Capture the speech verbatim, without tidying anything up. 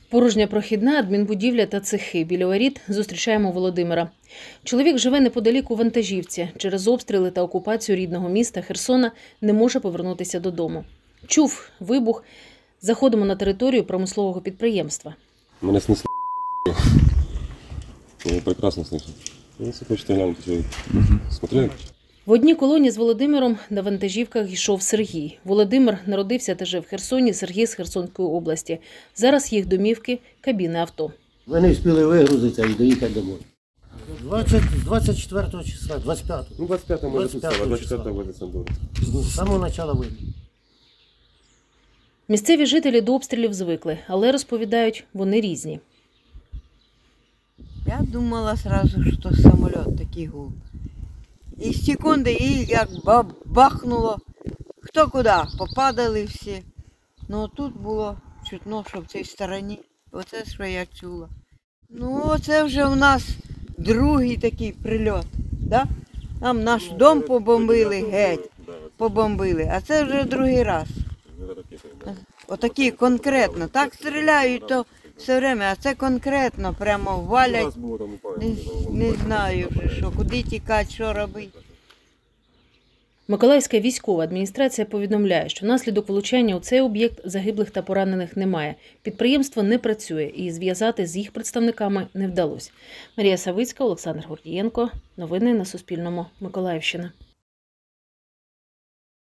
Порожня прохідна, адмінбудівля та цехи. Біля воріт зустрічаємо Володимира. Чоловік живе неподалік у вантажівці. Через обстріли та окупацію рідного міста Херсона не може повернутися додому. Чув вибух. Заходимо на територію промислового підприємства. Мене снесло. Я прекрасно снесло. Если хочете глянути, що смотрели? В одній колоні з Володимиром на вантажівках йшов Сергій. Володимир народився та жив в Херсоні, Сергій з Херсонської області. Зараз їх домівки – кабіни авто. Вони встигли вигрузитися і доїхати домой. двадцять четвертого числа, двадцять п'ятого. Ну, двадцять п'ятого ми записали, а двадцять четвертого возять Сандору. З самого початку війни. Місцеві жителі до обстрілів звикли, але розповідають, вони різні. Я думала сразу, що самоліт такий гул. І з секунди, і як бахнуло, хто куди, попадали всі. Ну тут було чутно, що в цій стороні, оце що я чула. Ну оце вже в нас другий такий прильот, да? Нам наш дом побомбили геть, побомбили, а це вже другий раз. Отакі конкретно, так стріляють, то все время, а це конкретно, прямо валять, не, не знаю вже що, куди тікати, що робити. Миколаївська військова адміністрація повідомляє, що внаслідок влучання у цей об'єкт загиблих та поранених немає. Підприємство не працює і зв'язати з їх представниками не вдалося. Марія Савицька, Олександр Гордієнко. Новини на Суспільному. Миколаївщина.